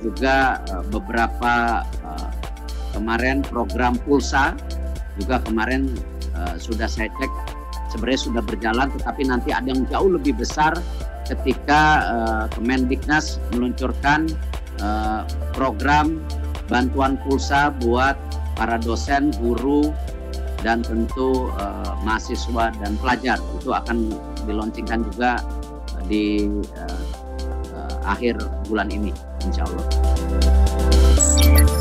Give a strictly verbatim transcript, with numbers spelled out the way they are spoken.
juga uh, beberapa uh, kemarin program Pulsa juga kemarin uh, sudah saya cek sebenarnya sudah berjalan, tetapi nanti ada yang jauh lebih besar ketika uh, Kemendiknas meluncurkan uh, program bantuan pulsa buat para dosen, guru, dan tentu uh, mahasiswa dan pelajar. Itu akan dilaunchingkan juga di uh, uh, akhir bulan ini, insya Allah.